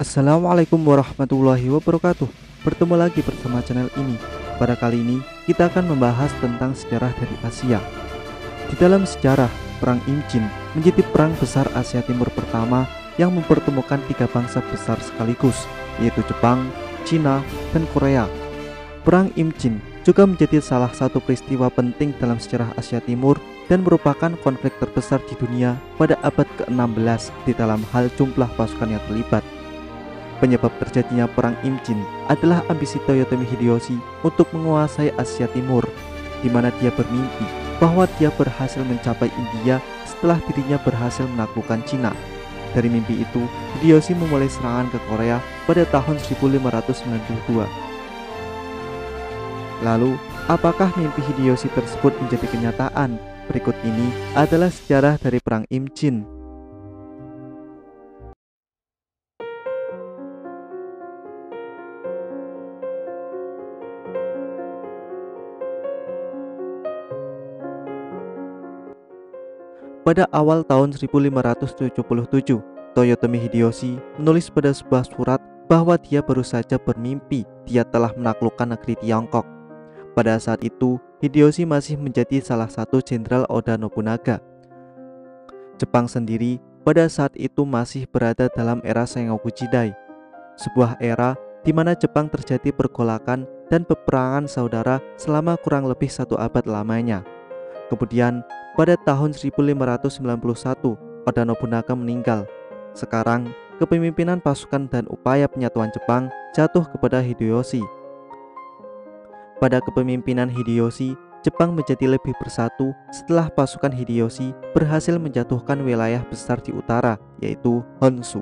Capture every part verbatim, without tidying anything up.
Assalamualaikum warahmatullahi wabarakatuh. Bertemu lagi bersama channel ini. Pada kali ini kita akan membahas tentang sejarah dari Asia. Di dalam sejarah, Perang Imjin menjadi perang besar Asia Timur pertama yang mempertemukan tiga bangsa besar sekaligus, yaitu Jepang, Cina, dan Korea. Perang Imjin juga menjadi salah satu peristiwa penting dalam sejarah Asia Timur dan merupakan konflik terbesar di dunia pada abad ke enam belas di dalam hal jumlah pasukan yang terlibat. Penyebab terjadinya Perang Imjin adalah ambisi Toyotomi Hideyoshi untuk menguasai Asia Timur, di mana dia bermimpi bahwa dia berhasil mencapai India setelah dirinya berhasil menaklukkan Cina. Dari mimpi itu, Hideyoshi memulai serangan ke Korea pada tahun seribu lima ratus sembilan puluh dua. Lalu, apakah mimpi Hideyoshi tersebut menjadi kenyataan? Berikut ini adalah sejarah dari Perang Imjin. Pada awal tahun seribu lima ratus tujuh puluh tujuh, Toyotomi Hideyoshi menulis pada sebuah surat bahwa dia baru saja bermimpi dia telah menaklukkan negeri Tiongkok. Pada saat itu, Hideyoshi masih menjadi salah satu jenderal Oda Nobunaga. Jepang sendiri pada saat itu masih berada dalam era Sengoku Jidai, sebuah era di mana Jepang terjadi pergolakan dan peperangan saudara selama kurang lebih satu abad lamanya. Kemudian, pada tahun seribu lima ratus sembilan puluh satu, Oda Nobunaga meninggal. Sekarang, kepemimpinan pasukan dan upaya penyatuan Jepang jatuh kepada Hideyoshi. Pada kepemimpinan Hideyoshi, Jepang menjadi lebih bersatu setelah pasukan Hideyoshi berhasil menjatuhkan wilayah besar di utara, yaitu Honshu.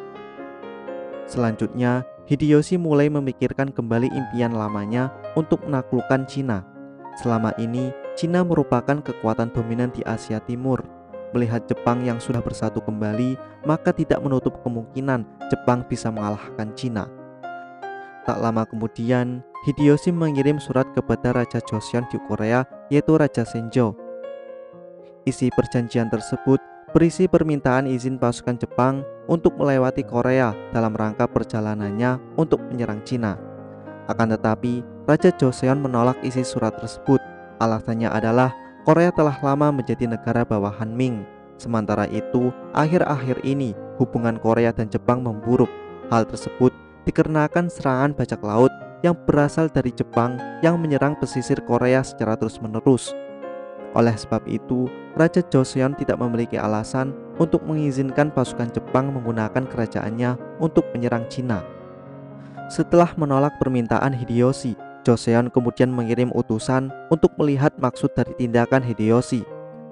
Selanjutnya, Hideyoshi mulai memikirkan kembali impian lamanya untuk menaklukkan Cina. Selama ini, Cina merupakan kekuatan dominan di Asia Timur. Melihat Jepang yang sudah bersatu kembali, maka tidak menutup kemungkinan Jepang bisa mengalahkan Cina. Tak lama kemudian, Hideyoshi mengirim surat kepada Raja Joseon di Korea, yaitu Raja Senjo. Isi perjanjian tersebut berisi permintaan izin pasukan Jepang untuk melewati Korea dalam rangka perjalanannya untuk menyerang Cina. Akan tetapi, Raja Joseon menolak isi surat tersebut. Alasannya adalah Korea telah lama menjadi negara bawahan Ming. Sementara itu, akhir-akhir ini hubungan Korea dan Jepang memburuk. Hal tersebut dikarenakan serangan bajak laut yang berasal dari Jepang yang menyerang pesisir Korea secara terus-menerus. Oleh sebab itu, Raja Joseon tidak memiliki alasan untuk mengizinkan pasukan Jepang menggunakan kerajaannya untuk menyerang Cina. Setelah menolak permintaan Hideyoshi, Joseon kemudian mengirim utusan untuk melihat maksud dari tindakan Hideyoshi.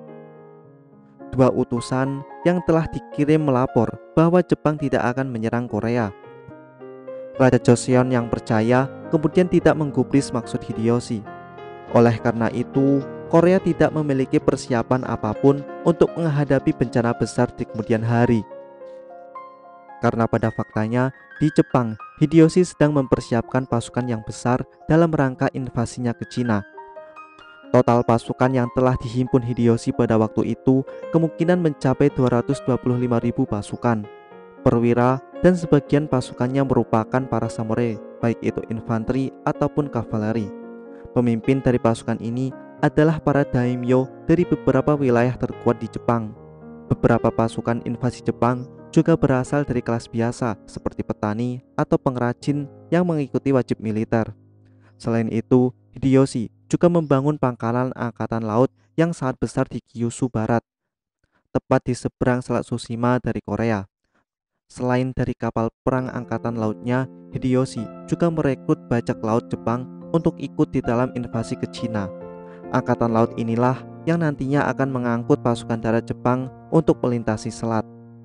Dua utusan yang telah dikirim melapor bahwa Jepang tidak akan menyerang Korea. Raja Joseon yang percaya kemudian tidak menggubris maksud Hideyoshi. Oleh karena itu, Korea tidak memiliki persiapan apapun untuk menghadapi bencana besar di kemudian hari. Karena pada faktanya, di Jepang, Hideyoshi sedang mempersiapkan pasukan yang besar dalam rangka invasinya ke Cina. Total pasukan yang telah dihimpun Hideyoshi pada waktu itu kemungkinan mencapai dua ratus dua puluh lima ribu pasukan. Perwira dan sebagian pasukannya merupakan para samurai, baik itu infanteri ataupun kavaleri. Pemimpin dari pasukan ini adalah para daimyo dari beberapa wilayah terkuat di Jepang. Beberapa pasukan invasi Jepang juga berasal dari kelas biasa seperti petani atau pengrajin yang mengikuti wajib militer. Selain itu, Hideyoshi juga membangun pangkalan angkatan laut yang sangat besar di Kyushu Barat, tepat di seberang Selat Tsushima dari Korea. Selain dari kapal perang angkatan lautnya, Hideyoshi juga merekrut bajak laut Jepang untuk ikut di dalam invasi ke Cina. Angkatan laut inilah yang nantinya akan mengangkut pasukan darat Jepang untuk melintasi selat.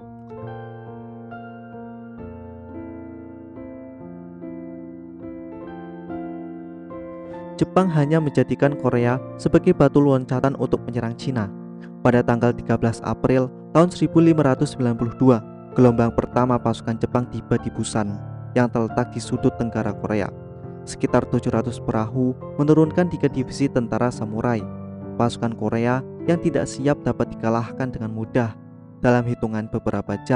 Jepang hanya menjadikan Korea sebagai batu loncatan untuk menyerang Cina. Pada tanggal tiga belas April tahun seribu lima ratus sembilan puluh dua, gelombang pertama pasukan Jepang tiba di Busan yang terletak di sudut tenggara Korea. Sekitar tujuh ratus perahu menurunkan tiga divisi tentara samurai. Pasukan Korea yang tidak siap dapat dikalahkan dengan mudah. Dalam hitungan beberapa jam,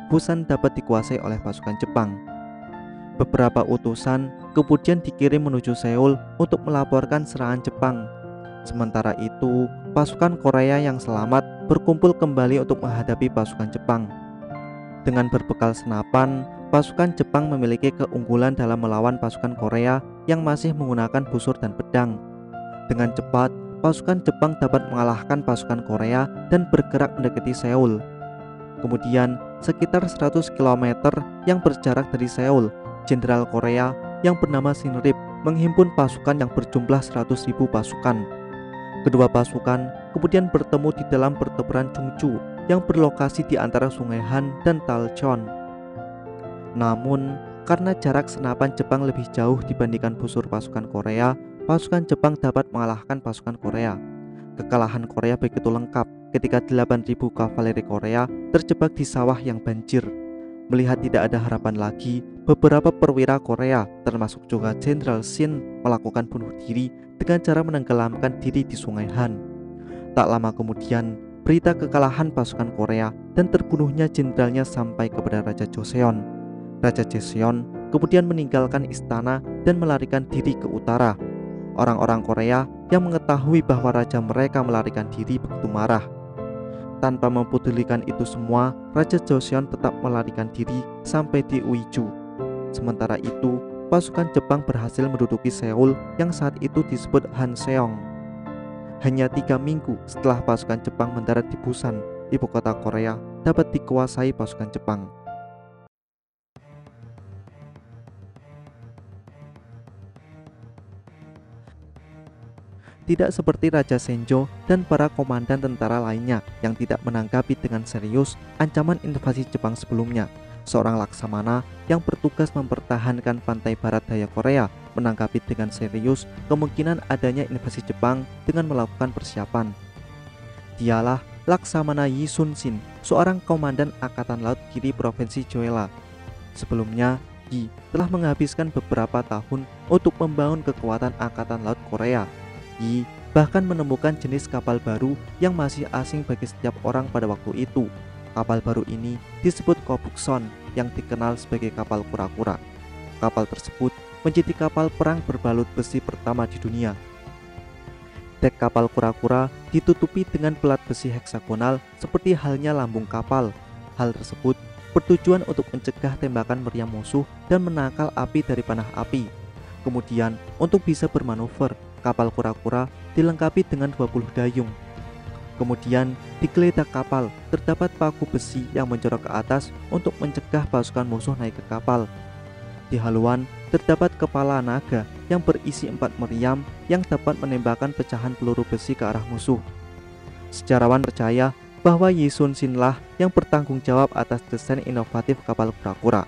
Busan dapat dikuasai oleh pasukan Jepang. Beberapa utusan kemudian dikirim menuju Seoul untuk melaporkan serangan Jepang. Sementara itu, pasukan Korea yang selamat berkumpul kembali untuk menghadapi pasukan Jepang. Dengan berbekal senapan, pasukan Jepang memiliki keunggulan dalam melawan pasukan Korea yang masih menggunakan busur dan pedang. Dengan cepat, pasukan Jepang dapat mengalahkan pasukan Korea dan bergerak mendekati Seoul. Kemudian, sekitar seratus kilometer yang berjarak dari Seoul, Jenderal Korea yang bernama Shinrip menghimpun pasukan yang berjumlah seratus ribu pasukan. Kedua pasukan kemudian bertemu di dalam pertempuran Chungju yang berlokasi di antara Sungai Han dan Talcheon. Namun, karena jarak senapan Jepang lebih jauh dibandingkan busur pasukan Korea, pasukan Jepang dapat mengalahkan pasukan Korea. Kekalahan Korea begitu lengkap ketika delapan ribu kavaleri Korea terjebak di sawah yang banjir. Melihat tidak ada harapan lagi, beberapa perwira Korea, termasuk juga Jenderal Shin, melakukan bunuh diri dengan cara menenggelamkan diri di Sungai Han. Tak lama kemudian, berita kekalahan pasukan Korea dan terbunuhnya jenderalnya sampai kepada Raja Joseon. Raja Joseon kemudian meninggalkan istana dan melarikan diri ke utara. Orang-orang Korea yang mengetahui bahwa raja mereka melarikan diri begitu marah. Tanpa mempedulikan itu semua, Raja Joseon tetap melarikan diri sampai di Uiju. Sementara itu, pasukan Jepang berhasil menduduki Seoul yang saat itu disebut Hanseong. Hanya tiga minggu setelah pasukan Jepang mendarat di Busan, ibu kota Korea dapat dikuasai pasukan Jepang. Tidak seperti Raja Senjo dan para komandan tentara lainnya yang tidak menanggapi dengan serius ancaman invasi Jepang sebelumnya. Seorang laksamana yang bertugas mempertahankan pantai barat daya Korea menanggapi dengan serius kemungkinan adanya invasi Jepang dengan melakukan persiapan. Dialah Laksamana Yi Sun Sin, seorang komandan Angkatan Laut Kiri Provinsi Jeolla. Sebelumnya, Yi telah menghabiskan beberapa tahun untuk membangun kekuatan Angkatan Laut Korea. Yi bahkan menemukan jenis kapal baru yang masih asing bagi setiap orang pada waktu itu. Kapal baru ini disebut Kobukson yang dikenal sebagai kapal kura-kura. Kapal tersebut menjadi kapal perang berbalut besi pertama di dunia. Dek kapal kura-kura ditutupi dengan pelat besi heksagonal seperti halnya lambung kapal. Hal tersebut bertujuan untuk mencegah tembakan meriam musuh dan menangkal api dari panah api. Kemudian, untuk bisa bermanuver, kapal kura-kura dilengkapi dengan dua puluh dayung. Kemudian, di geledak kapal terdapat paku besi yang menjorok ke atas untuk mencegah pasukan musuh naik ke kapal. Di haluan terdapat kepala naga yang berisi empat meriam yang dapat menembakkan pecahan peluru besi ke arah musuh. Sejarawan percaya bahwa Yi Sun Sin lah yang bertanggung jawab atas desain inovatif kapal kura-kura.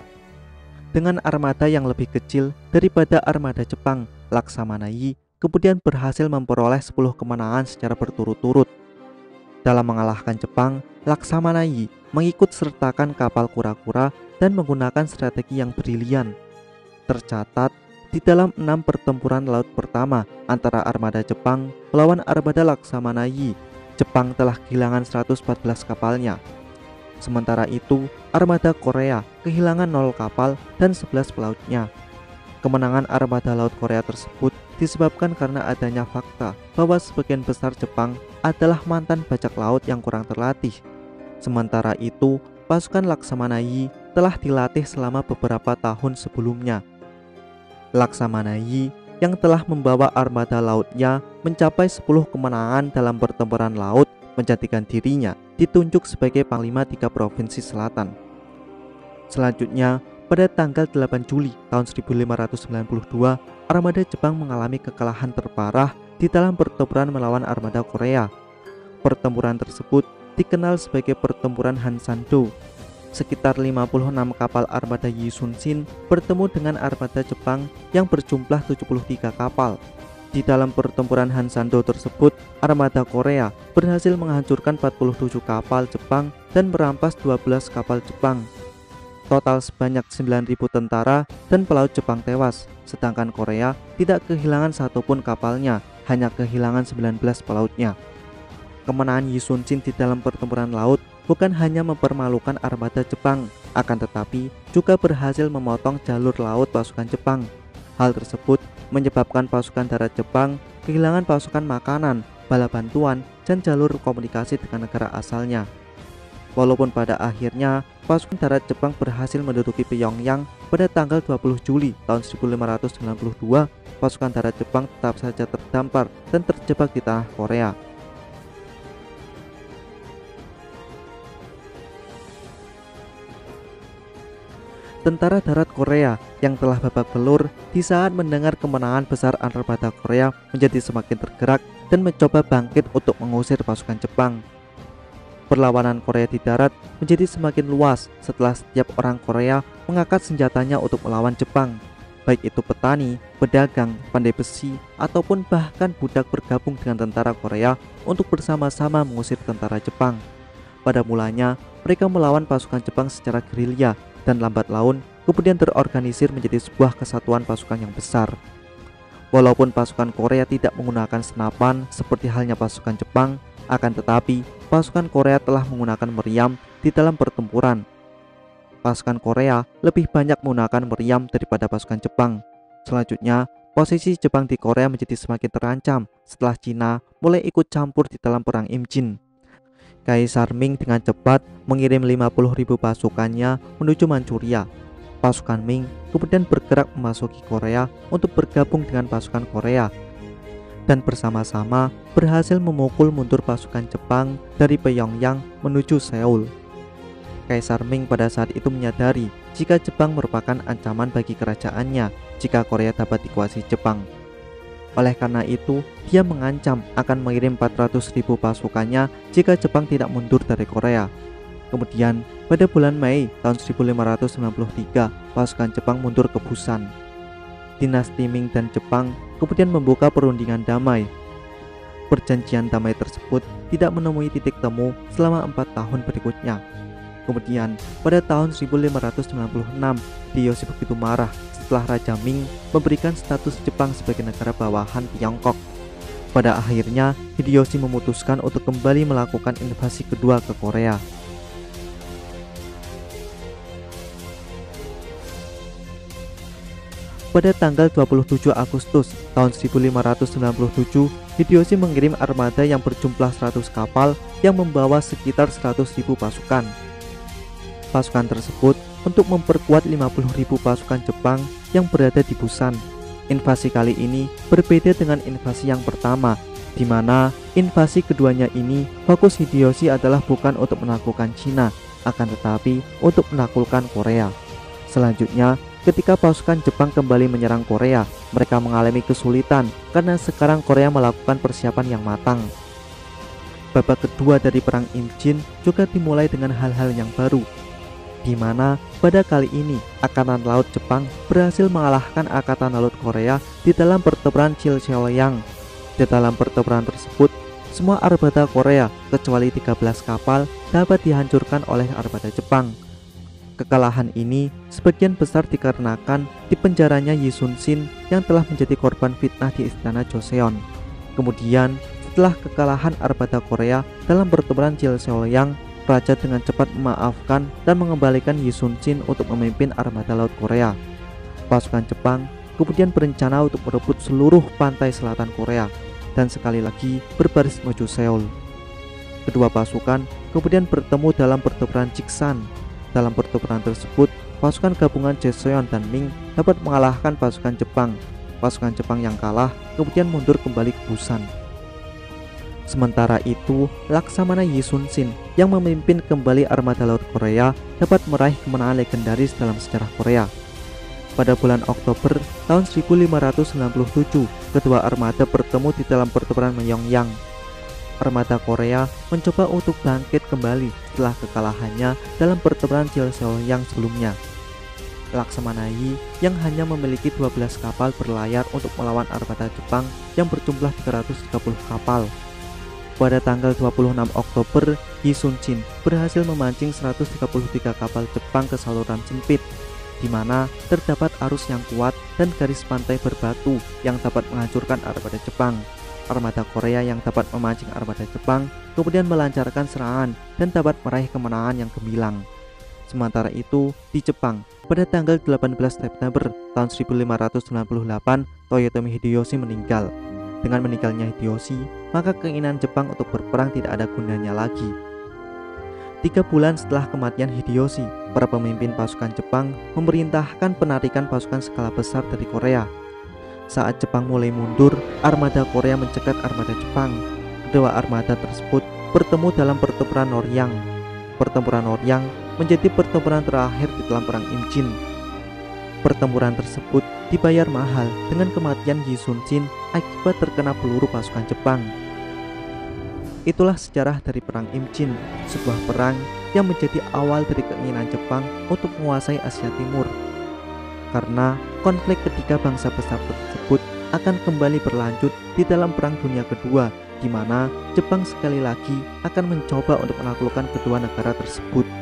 Dengan armada yang lebih kecil daripada armada Jepang, Laksamana Yi kemudian berhasil memperoleh sepuluh kemenangan secara berturut-turut. Dalam mengalahkan Jepang, Laksamana Yi mengikut sertakan kapal kura-kura dan menggunakan strategi yang brilian. Tercatat, di dalam enam pertempuran laut pertama antara armada Jepang melawan armada Laksamana Yi, Jepang telah kehilangan seratus empat belas kapalnya. Sementara itu, armada Korea kehilangan nol kapal dan sebelas pelautnya. Kemenangan armada laut Korea tersebut disebabkan karena adanya fakta bahwa sebagian besar Jepang adalah mantan bajak laut yang kurang terlatih. Sementara itu, pasukan Laksamana Yi telah dilatih selama beberapa tahun sebelumnya. Laksamana Yi yang telah membawa armada lautnya mencapai sepuluh kemenangan dalam pertempuran laut menjadikan dirinya ditunjuk sebagai Panglima tiga Provinsi Selatan. Selanjutnya, pada tanggal delapan Juli tahun seribu lima ratus sembilan puluh dua, armada Jepang mengalami kekalahan terparah di dalam pertempuran melawan armada Korea. Pertempuran tersebut dikenal sebagai pertempuran Hansando. Sekitar lima puluh enam kapal armada Yi Sun Sin bertemu dengan armada Jepang yang berjumlah tujuh puluh tiga kapal. Di dalam pertempuran Hansando tersebut, armada Korea berhasil menghancurkan empat puluh tujuh kapal Jepang dan merampas dua belas kapal Jepang. Total sebanyak sembilan ribu tentara dan pelaut Jepang tewas, sedangkan Korea tidak kehilangan satupun kapalnya, hanya kehilangan sembilan belas pelautnya. Kemenangan Yi Sun Sin di dalam pertempuran laut bukan hanya mempermalukan armada Jepang, akan tetapi juga berhasil memotong jalur laut pasukan Jepang. Hal tersebut menyebabkan pasukan darat Jepang kehilangan pasukan makanan, bala bantuan, dan jalur komunikasi dengan negara asalnya. Walaupun pada akhirnya pasukan darat Jepang berhasil menduduki Pyongyang pada tanggal dua puluh Juli tahun seribu lima ratus sembilan puluh dua, pasukan darat Jepang tetap saja terdampar dan terjebak di tanah Korea. Tentara darat Korea yang telah babak belur di saat mendengar kemenangan besar armada Korea menjadi semakin tergerak dan mencoba bangkit untuk mengusir pasukan Jepang. Perlawanan Korea di darat menjadi semakin luas setelah setiap orang Korea mengangkat senjatanya untuk melawan Jepang, baik itu petani, pedagang, pandai besi, ataupun bahkan budak bergabung dengan tentara Korea untuk bersama-sama mengusir tentara Jepang. Pada mulanya, mereka melawan pasukan Jepang secara gerilya dan lambat laun kemudian terorganisir menjadi sebuah kesatuan pasukan yang besar. Walaupun pasukan Korea tidak menggunakan senapan seperti halnya pasukan Jepang, akan tetapi pasukan Korea telah menggunakan meriam di dalam pertempuran. Pasukan Korea lebih banyak menggunakan meriam daripada pasukan Jepang. Selanjutnya, posisi Jepang di Korea menjadi semakin terancam setelah Cina mulai ikut campur di dalam perang Imjin. Kaisar Ming dengan cepat mengirim lima puluh ribu pasukannya menuju Manchuria. Pasukan Ming kemudian bergerak memasuki Korea untuk bergabung dengan pasukan Korea dan bersama-sama berhasil memukul mundur pasukan Jepang dari Pyongyang menuju Seoul. Kaisar Ming pada saat itu menyadari jika Jepang merupakan ancaman bagi kerajaannya jika Korea dapat dikuasai Jepang. Oleh karena itu, dia mengancam akan mengirim empat ratus ribu pasukannya jika Jepang tidak mundur dari Korea. Kemudian, pada bulan Mei tahun seribu lima ratus sembilan puluh tiga, pasukan Jepang mundur ke Busan. Dinasti Ming dan Jepang kemudian membuka perundingan damai. Perjanjian damai tersebut tidak menemui titik temu selama empat tahun berikutnya. Kemudian, pada tahun seribu lima ratus sembilan puluh enam, Hideyoshi begitu marah setelah Raja Ming memberikan status Jepang sebagai negara bawahan Tiongkok. Pada akhirnya, Hideyoshi memutuskan untuk kembali melakukan invasi kedua ke Korea. Pada tanggal dua puluh tujuh Agustus tahun seribu lima ratus sembilan puluh tujuh, Hideyoshi mengirim armada yang berjumlah seratus kapal yang membawa sekitar seratus ribu pasukan. Pasukan tersebut untuk memperkuat lima puluh ribu pasukan Jepang yang berada di Busan. Invasi kali ini berbeda dengan invasi yang pertama, di mana invasi keduanya ini fokus Hideyoshi adalah bukan untuk menaklukkan Cina, akan tetapi untuk menaklukkan Korea. Selanjutnya, ketika pasukan Jepang kembali menyerang Korea, mereka mengalami kesulitan karena sekarang Korea melakukan persiapan yang matang. Babak kedua dari perang Imjin juga dimulai dengan hal-hal yang baru, di mana pada kali ini Angkatan Laut Jepang berhasil mengalahkan Angkatan Laut Korea di dalam pertempuran Chilcheolyang. Di dalam pertempuran tersebut, semua armada Korea kecuali tiga belas kapal dapat dihancurkan oleh armada Jepang. Kekalahan ini sebagian besar dikarenakan dipenjaranya Yi Sun-shin yang telah menjadi korban fitnah di istana Joseon. Kemudian, setelah kekalahan armada Korea dalam pertempuran Chilcheolyang, raja dengan cepat memaafkan dan mengembalikan Yi Sun-shin untuk memimpin armada laut Korea. Pasukan Jepang kemudian berencana untuk merebut seluruh pantai selatan Korea dan sekali lagi berbaris menuju Seoul. Kedua pasukan kemudian bertemu dalam pertempuran Jiksan. Dalam pertempuran tersebut, pasukan gabungan Joseon dan Ming dapat mengalahkan pasukan Jepang. Pasukan Jepang yang kalah kemudian mundur kembali ke Busan. Sementara itu, Laksamana Yi Sun-shin yang memimpin kembali armada laut Korea dapat meraih kemenangan legendaris dalam sejarah Korea. Pada bulan Oktober tahun seribu lima ratus sembilan puluh tujuh, kedua armada bertemu di dalam pertempuran Myeongyang. Armada Korea mencoba untuk bangkit kembali setelah kekalahannya dalam pertempuran Chilcheolyang sebelumnya. Laksamana Yi yang hanya memiliki dua belas kapal berlayar untuk melawan armada Jepang yang berjumlah tiga ratus tiga puluh kapal. Pada tanggal dua puluh enam Oktober, Yi Sun-shin berhasil memancing seratus tiga puluh tiga kapal Jepang ke saluran sempit, di mana terdapat arus yang kuat dan garis pantai berbatu yang dapat menghancurkan armada Jepang. armada Korea yang dapat memancing armada Jepang, kemudian melancarkan serangan dan dapat meraih kemenangan yang gemilang. Sementara itu, di Jepang, pada tanggal delapan belas September tahun seribu lima ratus sembilan puluh delapan, Toyotomi Hideyoshi meninggal. Dengan meninggalnya Hideyoshi, maka keinginan Jepang untuk berperang tidak ada gunanya lagi. Tiga bulan setelah kematian Hideyoshi, para pemimpin pasukan Jepang memerintahkan penarikan pasukan skala besar dari Korea. Saat Jepang mulai mundur, armada Korea mencegat armada Jepang. Kedua armada tersebut bertemu dalam pertempuran Noryang. Pertempuran Noryang menjadi pertempuran terakhir di dalam perang Imjin. Pertempuran tersebut dibayar mahal dengan kematian Yi Sun-shin akibat terkena peluru pasukan Jepang. Itulah sejarah dari perang Imjin, sebuah perang yang menjadi awal dari keinginan Jepang untuk menguasai Asia Timur. Karena konflik ketiga bangsa besar tersebut akan kembali berlanjut di dalam Perang Dunia Kedua, di mana Jepang sekali lagi akan mencoba untuk menaklukkan kedua negara tersebut.